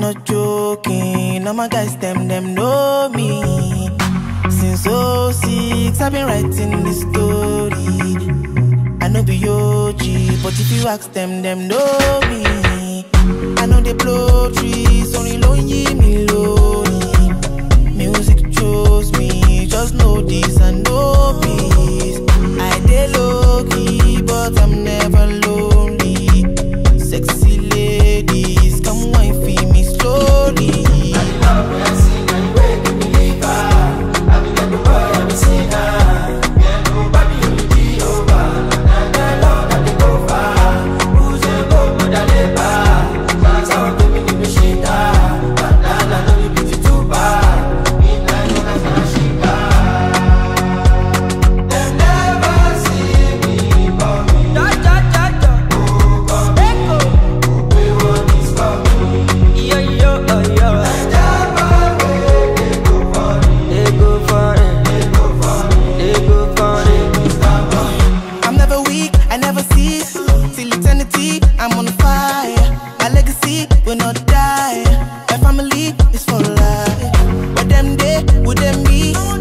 not joking, all my guys, them know me. Since '06, I've been writing this story. I know be OG, but if you ask them know me. I know they blow trees, only lonely me lonely. Music chose me, just know this and know peace. I dey low key, but I'm never lonely. Sexy ladies, come wine for me slowly. I love when I sing and you wake me believe I be like the boy, I be sinner. Yeah, nobody only be over. And I love that they go far. Who's a go, but I never. That's how I give me the shit. But now I don't need to too bad. Midnight, you guys gonna shit. Them never see me coming. Oh, coming. Oh, we want this coming. Yo, yo, oh, yo. I'm never weak, I never cease. Till eternity, I'm on fire. My legacy will not die. My family is for life. But them day, would them be?